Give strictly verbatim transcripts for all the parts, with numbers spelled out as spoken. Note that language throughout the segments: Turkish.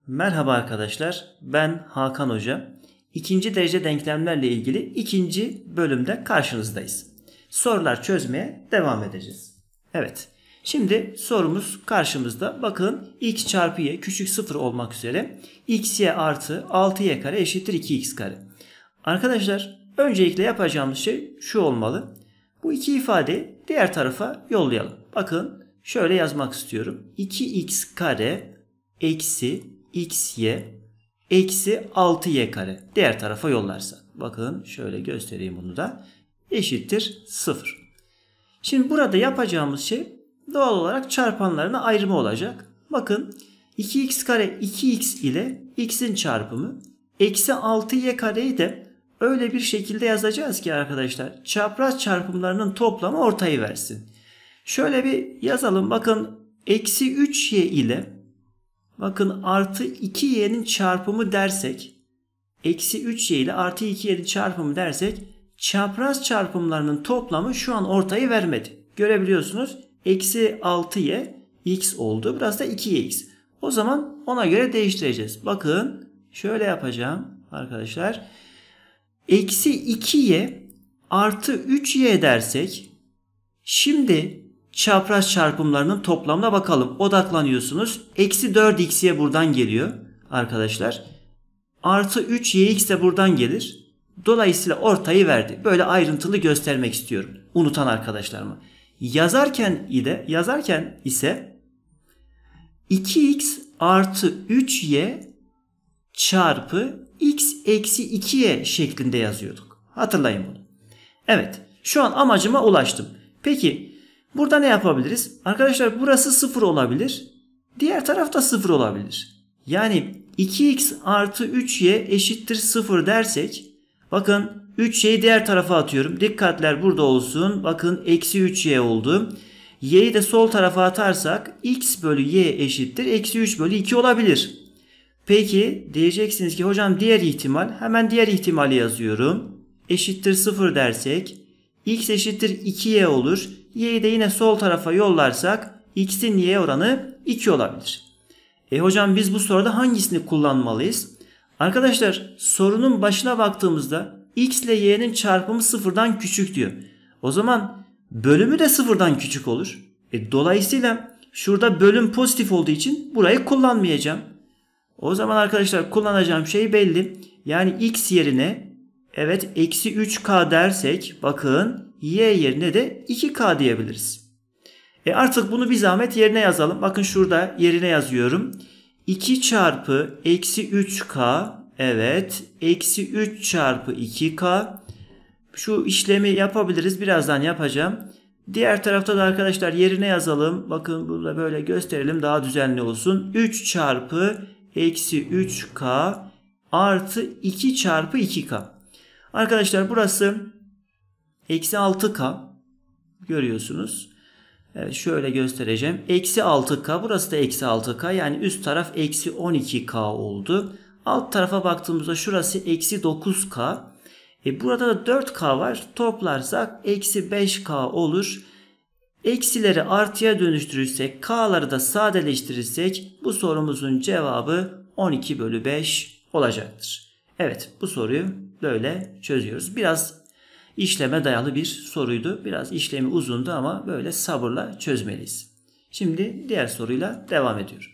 Merhaba arkadaşlar, ben Hakan Hoca. İkinci derece denklemlerle ilgili ikinci bölümde karşınızdayız. Sorular çözmeye devam edeceğiz. Evet, şimdi sorumuz karşımızda. Bakın x çarpı y küçük sıfır olmak üzere xy artı altı y kare eşittir iki x kare. Arkadaşlar öncelikle yapacağımız şey şu olmalı. Bu iki ifadeyi diğer tarafa yollayalım. Bakın şöyle yazmak istiyorum. iki x kare eksi xy eksi altı y kare diğer tarafa yollarsak. Bakın şöyle göstereyim bunu da. Eşittir sıfır. Şimdi burada yapacağımız şey doğal olarak çarpanlarına ayrımı olacak. Bakın iki x kare iki x ile x'in çarpımı. Eksi altı y kareyi de öyle bir şekilde yazacağız ki arkadaşlar çapraz çarpımlarının toplamı ortayı versin. Şöyle bir yazalım. Bakın eksi üç y ile bakın artı iki y'nin çarpımı dersek, eksi üç y ile artı iki y'nin çarpımı dersek, çapraz çarpımlarının toplamı şu an ortayı vermedi. Görebiliyorsunuz. Eksi altı y x oldu. Burası da iki y x. O zaman ona göre değiştireceğiz. Bakın şöyle yapacağım arkadaşlar. Eksi iki y artı üç y dersek, şimdi çapraz çarpımlarının toplamına bakalım. Odaklanıyorsunuz. Eksi dört xy buradan geliyor arkadaşlar. Artı üç y x de buradan gelir. Dolayısıyla ortayı verdi. Böyle ayrıntılı göstermek istiyorum. Unutan arkadaşlarıma. Yazarken ise, yazarken ise iki x artı üç y çarpı x eksi iki y şeklinde yazıyorduk. Hatırlayın bunu. Evet. Şu an amacıma ulaştım. Peki burada ne yapabiliriz? Arkadaşlar burası sıfır olabilir. Diğer tarafta sıfır olabilir. Yani iki x artı üç y eşittir sıfır dersek, bakın üç y'yi diğer tarafa atıyorum. Dikkatler burada olsun. Bakın eksi üç y oldu. Y'yi de sol tarafa atarsak x bölü y eşittir eksi üç bölü iki olabilir. Peki diyeceksiniz ki hocam diğer ihtimal, hemen diğer ihtimali yazıyorum. Eşittir sıfır dersek x eşittir iki y olur. Y'yi de yine sol tarafa yollarsak x'in y oranı iki olabilir. E hocam biz bu soruda hangisini kullanmalıyız? Arkadaşlar sorunun başına baktığımızda x ile y'nin çarpımı sıfırdan küçük diyor. O zaman bölümü de sıfırdan küçük olur. E dolayısıyla şurada bölüm pozitif olduğu için burayı kullanmayacağım. O zaman arkadaşlar kullanacağım şey belli. Yani x yerine evet eksi üç k dersek, bakın y yerine de iki k diyebiliriz. E artık bunu bir zahmet yerine yazalım. Bakın şurada yerine yazıyorum. iki çarpı eksi üç k, evet eksi üç çarpı iki k. Şu işlemi yapabiliriz. Birazdan yapacağım. Diğer tarafta da arkadaşlar yerine yazalım. Bakın burada böyle gösterelim, daha düzenli olsun. üç çarpı eksi üç k artı iki çarpı iki k. Arkadaşlar burası eksi altı k. Görüyorsunuz. Evet, şöyle göstereceğim. Eksi altı k. Burası da eksi altı k. Yani üst taraf eksi on iki k oldu. Alt tarafa baktığımızda şurası eksi dokuz k. E burada da dört k var. Toplarsak eksi beş k olur. Eksileri artıya dönüştürürsek, k'ları da sadeleştirirsek bu sorumuzun cevabı on iki bölü beş olacaktır. Evet, bu soruyu böyle çözüyoruz. Biraz işleme dayalı bir soruydu. Biraz işlemi uzundu ama böyle sabırla çözmeliyiz. Şimdi diğer soruyla devam ediyorum.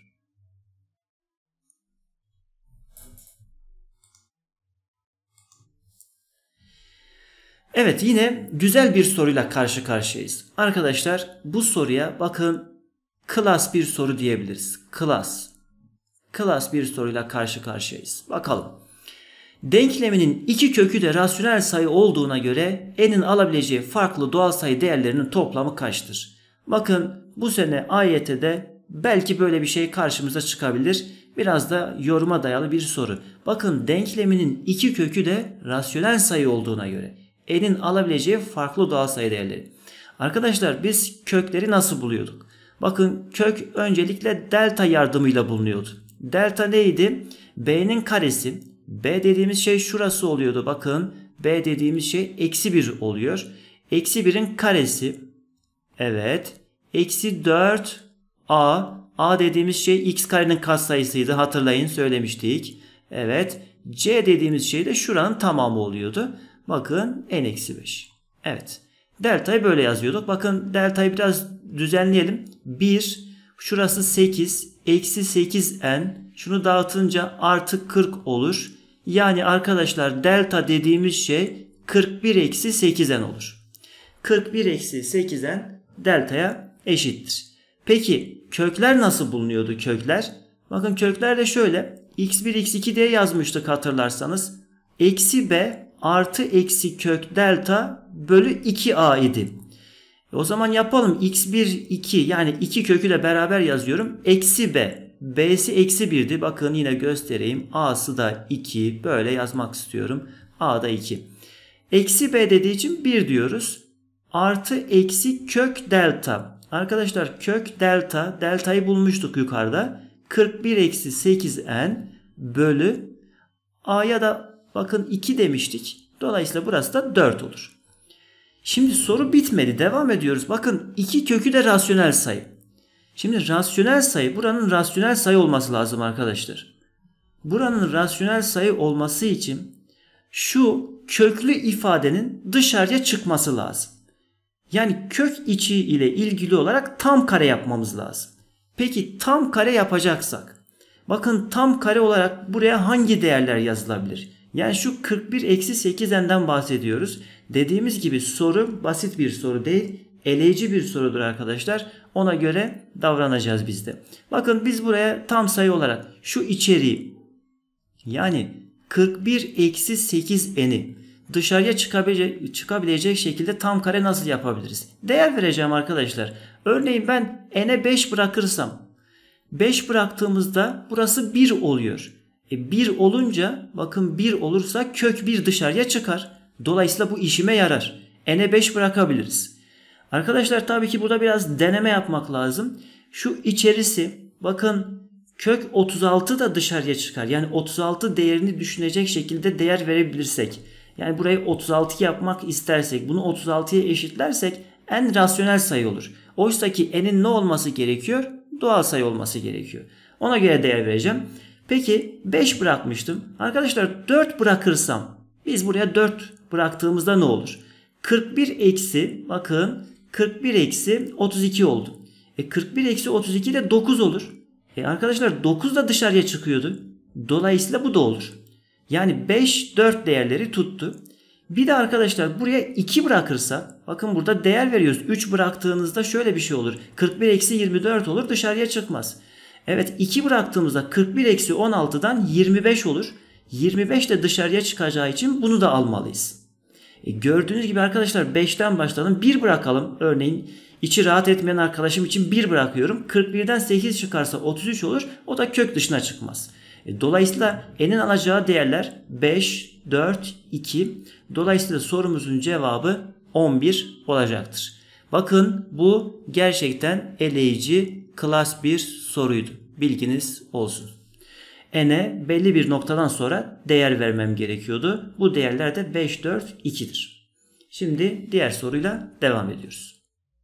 Evet, yine güzel bir soruyla karşı karşıyayız. Arkadaşlar bu soruya bakın klas bir soru diyebiliriz. Klas. Klas bir soruyla karşı karşıyayız. Bakalım. Denkleminin iki kökü de rasyonel sayı olduğuna göre n'in alabileceği farklı doğal sayı değerlerinin toplamı kaçtır? Bakın bu sene A Y T'de belki böyle bir şey karşımıza çıkabilir. Biraz da yoruma dayalı bir soru. Bakın denkleminin iki kökü de rasyonel sayı olduğuna göre n'in alabileceği farklı doğal sayı değerleri. Arkadaşlar biz kökleri nasıl buluyorduk? Bakın kök öncelikle delta yardımıyla bulunuyordu. Delta neydi? B'nin karesi. B dediğimiz şey şurası oluyordu. Bakın B dediğimiz şey eksi bir oluyor. Eksi birin karesi. Evet. Eksi dört a A dediğimiz şey x karenin katsayısıydı. Hatırlayın, söylemiştik. Evet. C dediğimiz şey de şuranın tamamı oluyordu. Bakın n eksi beş. Evet. Delta'yı böyle yazıyorduk. Bakın delta'yı biraz düzenleyelim. bir, şurası sekiz, eksi sekiz n. Şunu dağıtınca artı kırk olur. Yani arkadaşlar delta dediğimiz şey kırk bir eksi sekiz n olur. kırk bir eksi sekiz n delta'ya eşittir. Peki kökler nasıl bulunuyordu kökler? Bakın kökler de şöyle. x bir x iki diye yazmıştık hatırlarsanız. Eksi b artı eksi kök delta bölü iki a idi. O zaman yapalım. x bir iki yani iki kökü de beraber yazıyorum. Eksi b. B'si eksi birdi. Bakın yine göstereyim. A'sı da iki. Böyle yazmak istiyorum. A da iki. Eksi b dediği için bir diyoruz. Artı eksi kök delta. Arkadaşlar kök delta. Delta'yı bulmuştuk yukarıda. kırk bir eksi sekiz n bölü A'ya da bakın iki demiştik. Dolayısıyla burası da dört olur. Şimdi soru bitmedi. Devam ediyoruz. Bakın iki kökü de rasyonel sayı. Şimdi rasyonel sayı, buranın rasyonel sayı olması lazım arkadaşlar. Buranın rasyonel sayı olması için şu köklü ifadenin dışarıya çıkması lazım. Yani kök içi ile ilgili olarak tam kare yapmamız lazım. Peki tam kare yapacaksak, bakın tam kare olarak buraya hangi değerler yazılabilir? Yani şu kırk bir eksi sekiz n'den bahsediyoruz. Dediğimiz gibi soru basit bir soru değil, eleyici bir sorudur arkadaşlar. Ona göre davranacağız biz de. Bakın biz buraya tam sayı olarak şu içeriği yani kırk bir eksi sekiz n'i dışarıya çıkabilecek, çıkabilecek şekilde tam kare nasıl yapabiliriz? Değer vereceğim arkadaşlar. Örneğin ben n'e beş bırakırsam beş bıraktığımızda burası bir oluyor. E bir olunca bakın bir olursa kök bir dışarıya çıkar. Dolayısıyla bu işime yarar. N'e beş bırakabiliriz. Arkadaşlar tabii ki burada biraz deneme yapmak lazım. Şu içerisi bakın kök otuz altı da dışarıya çıkar. Yani otuz altı değerini düşünecek şekilde değer verebilirsek. Yani burayı otuz altı yapmak istersek bunu otuz altıya eşitlersek n rasyonel sayı olur. Oysa ki n'in ne olması gerekiyor? Doğal sayı olması gerekiyor. Ona göre değer vereceğim. Peki beş bırakmıştım. Arkadaşlar dört bırakırsam biz buraya dört bıraktığımızda ne olur? kırk bir eksi bakın kırk bir eksi otuz iki oldu. E kırk bir eksi otuz iki de dokuz olur. E arkadaşlar dokuz da dışarıya çıkıyordu. Dolayısıyla bu da olur. Yani beş, dört değerleri tuttu. Bir de arkadaşlar buraya iki bırakırsak bakın burada değer veriyoruz. üç bıraktığınızda şöyle bir şey olur. kırk bir eksi yirmi dört olur, dışarıya çıkmaz. Evet iki bıraktığımızda kırk bir eksi on altıdan yirmi beş olur. yirmi beş de dışarıya çıkacağı için bunu da almalıyız. E gördüğünüz gibi arkadaşlar beşten başlayalım. bir bırakalım. Örneğin içi rahat etmeyen arkadaşım için bir bırakıyorum. kırk birden sekiz çıkarsa otuz üç olur. O da kök dışına çıkmaz. E dolayısıyla n'in alacağı değerler beş, dört, iki. Dolayısıyla sorumuzun cevabı on bir olacaktır. Bakın bu gerçekten eleyici klas bir soruydu. Bilginiz olsun. N'e belli bir noktadan sonra değer vermem gerekiyordu. Bu değerler de beş, dört, iki'dir. Şimdi diğer soruyla devam ediyoruz.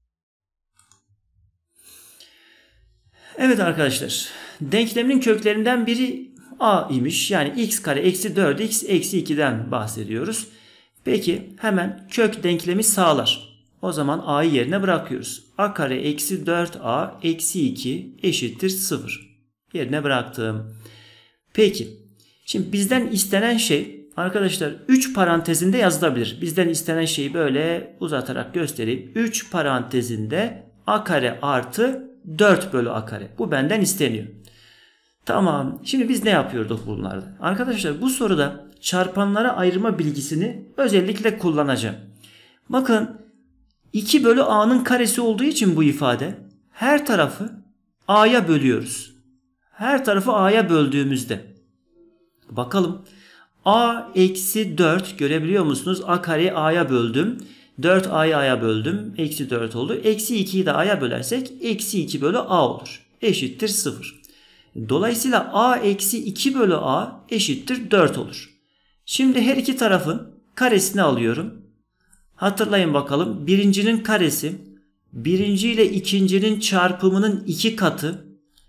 Evet arkadaşlar. Denklemin köklerinden biri a imiş. Yani x kare eksi dört x eksi iki'den bahsediyoruz. Peki hemen kök denklemi sağlar. O zaman a'yı yerine bırakıyoruz. A kare eksi dört a eksi iki eşittir sıfır. Yerine bıraktım. Peki. Şimdi bizden istenen şey arkadaşlar üç parantezinde yazılabilir. Bizden istenen şeyi böyle uzatarak göstereyim. üç parantezinde a kare artı dört bölü a kare. Bu benden isteniyor. Tamam. Şimdi biz ne yapıyorduk bunlarda? Arkadaşlar bu soruda çarpanlara ayırma bilgisini özellikle kullanacağım. Bakın iki bölü a'nın karesi olduğu için bu ifade her tarafı a'ya bölüyoruz. Her tarafı a'ya böldüğümüzde bakalım a eksi dört görebiliyor musunuz? A kareyi a'ya böldüm. dört a'yı a'ya böldüm. Eksi dört oldu. Eksi iki'yi de a'ya bölersek eksi iki bölü a olur. Eşittir sıfır. Dolayısıyla a eksi iki bölü a eşittir dört olur. Şimdi her iki tarafın karesini alıyorum. Hatırlayın bakalım. Birincinin karesi birinci ile ikincinin çarpımının iki katı.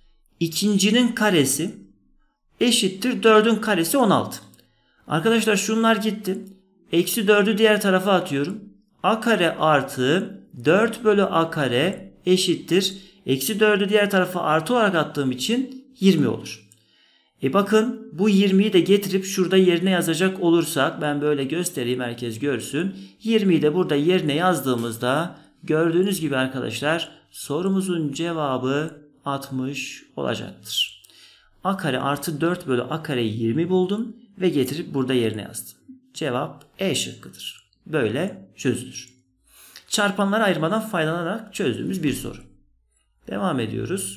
ikincinin karesi eşittir dördün karesi on altı. Arkadaşlar şunlar gitti. Eksi dördü diğer tarafa atıyorum. A kare artı dört bölü A kare eşittir. Eksi dördü diğer tarafa artı olarak attığım için yirmi olur. E bakın bu yirmiyi de getirip şurada yerine yazacak olursak, ben böyle göstereyim herkes görsün. yirmiyi de burada yerine yazdığımızda gördüğünüz gibi arkadaşlar sorumuzun cevabı altmış olacaktır. A kare artı dört bölü A kareyi yirmi buldum ve getirip burada yerine yazdım. Cevap E şıkkıdır. Böyle çözülür. Çarpanları ayırmadan faydalanarak çözdüğümüz bir soru. Devam ediyoruz.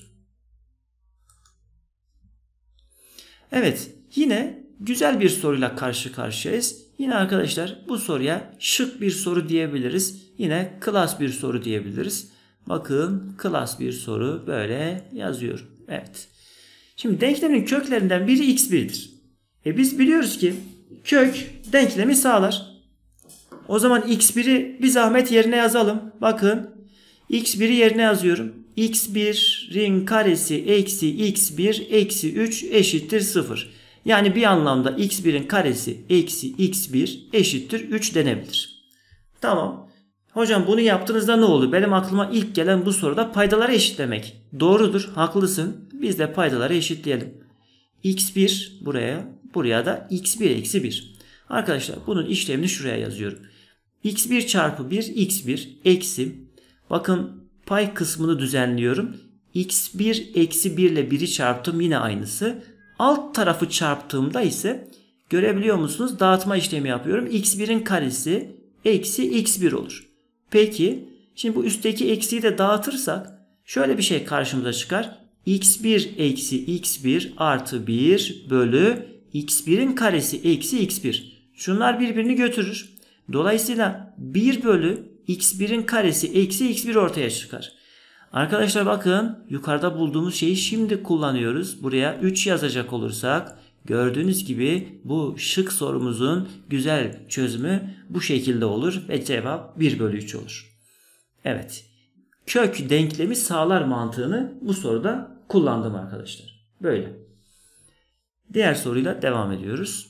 Evet, yine güzel bir soruyla karşı karşıyayız. Yine arkadaşlar bu soruya şık bir soru diyebiliriz. Yine klas bir soru diyebiliriz. Bakın klas bir soru böyle yazıyorum. Evet. Şimdi denklemin köklerinden biri x bir'dir. E biz biliyoruz ki kök denklemi sağlar. O zaman x bir'i bir zahmet yerine yazalım. Bakın x bir'i yerine yazıyorum. x bir'in karesi eksi x bir eksi üç eşittir sıfır. Yani bir anlamda x bir'in karesi eksi x bir eşittir üç denebilir. Tamam. Hocam bunu yaptığınızda ne oldu? Benim aklıma ilk gelen bu soruda paydaları eşitlemek. Doğrudur, haklısın. Biz de paydaları eşitleyelim. x bir buraya, buraya da x bir eksi bir. Arkadaşlar bunun işlemini şuraya yazıyorum. x bir çarpı bir x bir eksi, bakın pay kısmını düzenliyorum. x bir eksi bir ile bir'i çarptım, yine aynısı. Alt tarafı çarptığımda ise görebiliyor musunuz? Dağıtma işlemi yapıyorum. x bir'in karesi eksi x bir olur. Peki şimdi bu üstteki eksiyi de dağıtırsak şöyle bir şey karşımıza çıkar. x bir eksi x bir artı bir bölü x bir'in karesi eksi x bir. Şunlar birbirini götürür. Dolayısıyla bir bölü x bir'in karesi eksi x bir ortaya çıkar. Arkadaşlar bakın yukarıda bulduğumuz şeyi şimdi kullanıyoruz. Buraya üç yazacak olursak gördüğünüz gibi bu şık sorumuzun güzel çözümü bu şekilde olur ve cevap bir bölü üç olur. Evet. Kök denklemi sağlar mantığını bu soruda kullandım arkadaşlar. Böyle. Diğer soruyla devam ediyoruz.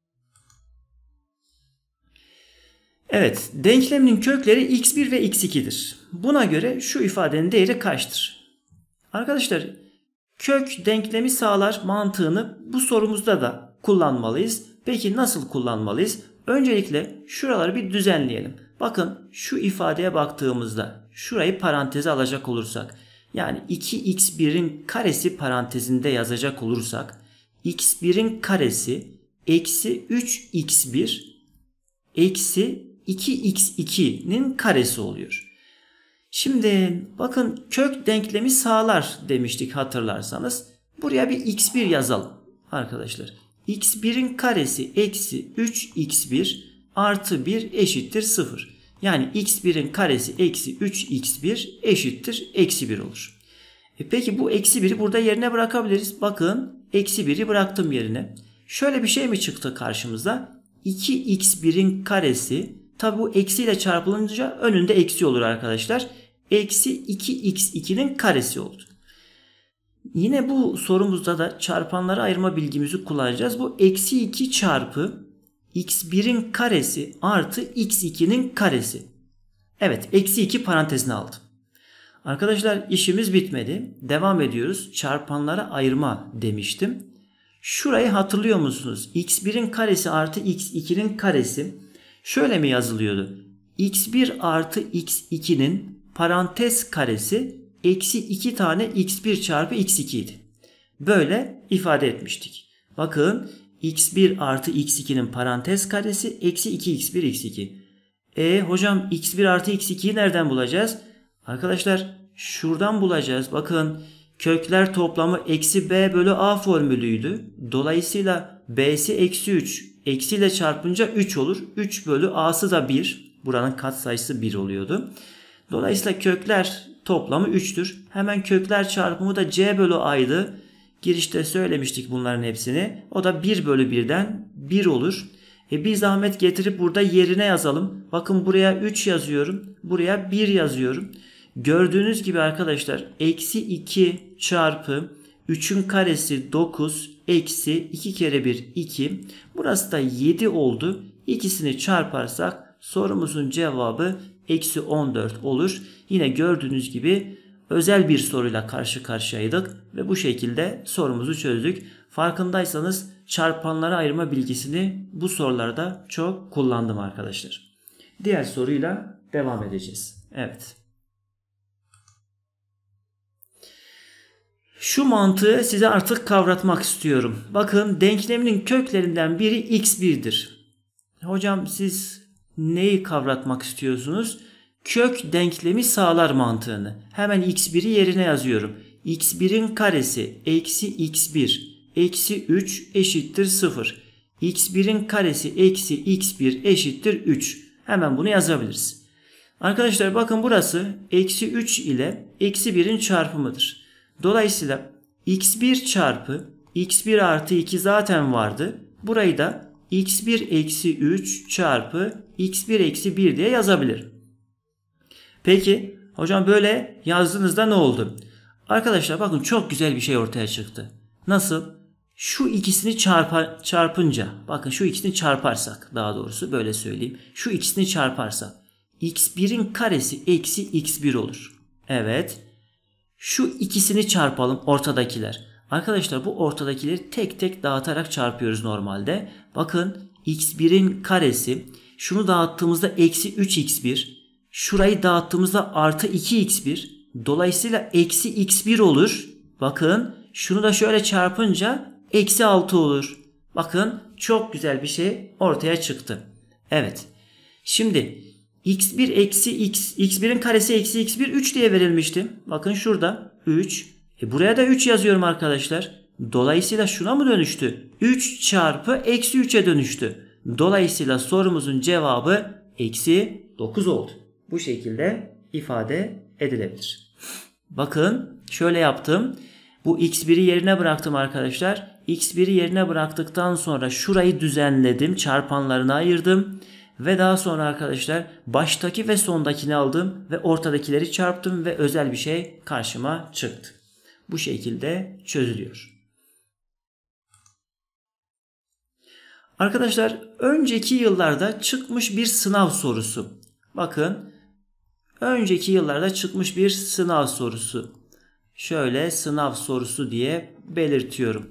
Evet, denkleminin kökleri x bir ve x iki'dir. Buna göre şu ifadenin değeri kaçtır? Arkadaşlar, kök denklemi sağlar mantığını bu sorumuzda da kullanmalıyız. Peki nasıl kullanmalıyız? Öncelikle şuraları bir düzenleyelim. Bakın şu ifadeye baktığımızda şurayı paranteze alacak olursak, yani iki x bir'in karesi parantezinde yazacak olursak x bir'in karesi eksi üç x bir eksi iki x iki'nin karesi oluyor. Şimdi bakın kök denklemi sağlar demiştik hatırlarsanız. Buraya bir x bir yazalım arkadaşlar. x bir'in karesi eksi üç x bir artı bir eşittir sıfır. Yani x bir'in karesi eksi üç x bir eşittir eksi bir olur. E peki bu eksi bir'i burada yerine bırakabiliriz. Bakın eksi bir'i bıraktım yerine. Şöyle bir şey mi çıktı karşımıza? iki x bir'in karesi, tabi bu eksiyle çarpılınca önünde eksi olur arkadaşlar. Eksi iki x iki'nin karesi oldu. Yine bu sorumuzda da çarpanları ayırma bilgimizi kullanacağız. Bu eksi iki çarpı x bir'in karesi artı x iki'nin karesi. Evet, eksi iki parantezine aldım. Arkadaşlar işimiz bitmedi. Devam ediyoruz. Çarpanlara ayırma demiştim. Şurayı hatırlıyor musunuz? x bir'in karesi artı x iki'nin karesi şöyle mi yazılıyordu? x bir artı x iki'nin parantez karesi eksi iki tane x bir çarpı x iki idi. Böyle ifade etmiştik. Bakın x bir artı x iki'nin parantez karesi eksi iki x bir x iki. E hocam x bir artı x iki'yi nereden bulacağız? Arkadaşlar şuradan bulacağız. Bakın kökler toplamı eksi b bölü a formülüydü. Dolayısıyla b'si eksi üç. Eksiyle çarpınca üç olur. üç bölü a'sı da bir. Buranın katsayısı bir oluyordu. Dolayısıyla kökler toplamı üç'tür. Hemen kökler çarpımı da c bölü a'ydı. Girişte söylemiştik bunların hepsini. O da bir bölü bir'den bir olur. E bir zahmet getirip burada yerine yazalım. Bakın buraya üç yazıyorum. Buraya bir yazıyorum. Gördüğünüz gibi arkadaşlar eksi iki çarpı üçün karesi dokuz eksi iki kere bir iki. Burası da yedi oldu. İkisini çarparsak sorumuzun cevabı eksi on dört olur. Yine gördüğünüz gibi özel bir soruyla karşı karşıyaydık ve bu şekilde sorumuzu çözdük. Farkındaysanız çarpanlara ayırma bilgisini bu sorularda çok kullandım arkadaşlar. Diğer soruyla devam edeceğiz. Evet. Şu mantığı size artık kavratmak istiyorum. Bakın denkleminin köklerinden biri x bir'dir. Hocam siz neyi kavratmak istiyorsunuz? Kök denklemi sağlar mantığını. Hemen x bir'i yerine yazıyorum. x bir'in karesi eksi x bir eksi üç eşittir sıfır. x bir'in karesi eksi x bir eşittir üç. Hemen bunu yazabiliriz. Arkadaşlar bakın burası eksi üç ile eksi bir'in çarpımıdır. Dolayısıyla x bir çarpı x bir artı iki zaten vardı. Burayı da x bir eksi üç çarpı x bir eksi bir diye yazabilirim. Peki hocam böyle yazdığınızda ne oldu? Arkadaşlar bakın çok güzel bir şey ortaya çıktı. Nasıl? Şu ikisini çarpa, çarpınca, bakın şu ikisini çarparsak, daha doğrusu böyle söyleyeyim. Şu ikisini çarparsak x bir'in karesi eksi x bir olur. Evet. Şu ikisini çarpalım, ortadakiler. Arkadaşlar bu ortadakileri tek tek dağıtarak çarpıyoruz normalde. Bakın x bir'in karesi, şunu dağıttığımızda eksi üç x bir. Şurayı dağıttığımızda artı iki x bir. Dolayısıyla eksi x bir olur. Bakın şunu da şöyle çarpınca eksi altı olur. Bakın çok güzel bir şey ortaya çıktı. Evet. Şimdi x bir eksi x, x bir'in karesi eksi x bir üç diye verilmişti. Bakın şurada üç. E buraya da üç yazıyorum arkadaşlar. Dolayısıyla şuna mı dönüştü? üç çarpı eksi üç'e dönüştü. Dolayısıyla sorumuzun cevabı eksi dokuz oldu. Bu şekilde ifade edilebilir. Bakın şöyle yaptım. Bu x bir'i yerine bıraktım arkadaşlar. x bir'i yerine bıraktıktan sonra şurayı düzenledim. Çarpanlarına ayırdım. Ve daha sonra arkadaşlar baştaki ve sondakini aldım ve ortadakileri çarptım ve özel bir şey karşıma çıktı. Bu şekilde çözülüyor. Arkadaşlar önceki yıllarda çıkmış bir sınav sorusu. Bakın önceki yıllarda çıkmış bir sınav sorusu. Şöyle sınav sorusu diye belirtiyorum.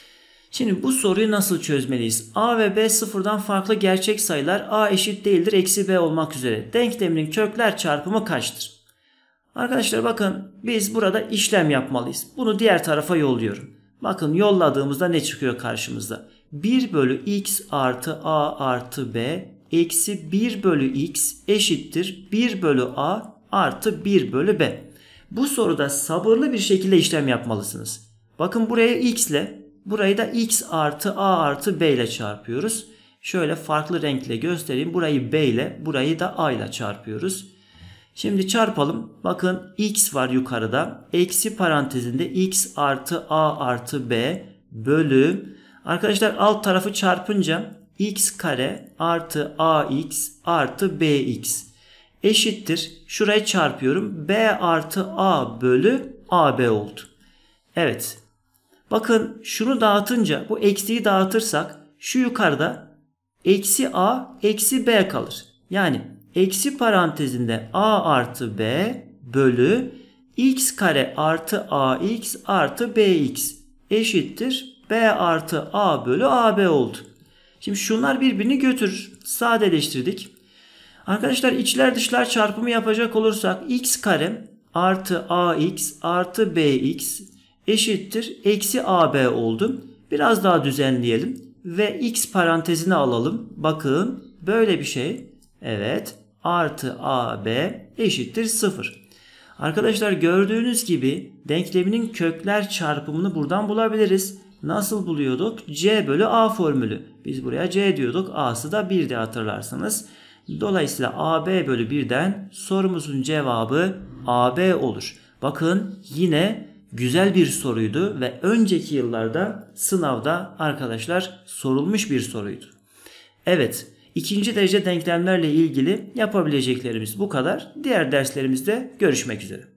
Şimdi bu soruyu nasıl çözmeliyiz? A ve B sıfırdan farklı gerçek sayılar A eşit değildir eksi B olmak üzere. Denkleminin kökler çarpımı kaçtır? Arkadaşlar bakın biz burada işlem yapmalıyız. Bunu diğer tarafa yolluyorum. Bakın yolladığımızda ne çıkıyor karşımızda? bir bölü x artı A artı B eksi bir bölü x eşittir bir bölü A artı bir bölü B. Bu soruda sabırlı bir şekilde işlem yapmalısınız. Bakın buraya x ile burayı da x artı A artı B ile çarpıyoruz. Şöyle farklı renkle göstereyim. Burayı B ile burayı da A ile çarpıyoruz. Şimdi çarpalım. Bakın x var yukarıda. Eksi parantezinde x artı A artı B bölü. Arkadaşlar alt tarafı çarpınca x kare artı ax artı bx eşittir. Şurayı çarpıyorum. B artı A bölü A B oldu. Evet. Bakın şunu dağıtınca bu eksiği dağıtırsak şu yukarıda eksi A eksi B kalır. Yani eksi parantezinde A artı B bölü x kare artı ax artı bx eşittir. B artı A bölü A B oldu. Şimdi şunlar birbirini götürür. Sadeleştirdik. Arkadaşlar içler dışlar çarpımı yapacak olursak x kare artı ax artı bx eşittir. Eksi A B oldu. Biraz daha düzenleyelim. Ve x parantezine alalım. Bakın böyle bir şey. Evet. Artı A B eşittir sıfır. Arkadaşlar gördüğünüz gibi denkleminin kökler çarpımını buradan bulabiliriz. Nasıl buluyorduk? C bölü A formülü. Biz buraya C diyorduk. A'sı da bir de hatırlarsanız. Dolayısıyla A B bölü birden sorumuzun cevabı A B olur. Bakın yine güzel bir soruydu ve önceki yıllarda sınavda arkadaşlar sorulmuş bir soruydu. Evet, ikinci derece denklemlerle ilgili yapabileceklerimiz bu kadar. Diğer derslerimizde görüşmek üzere.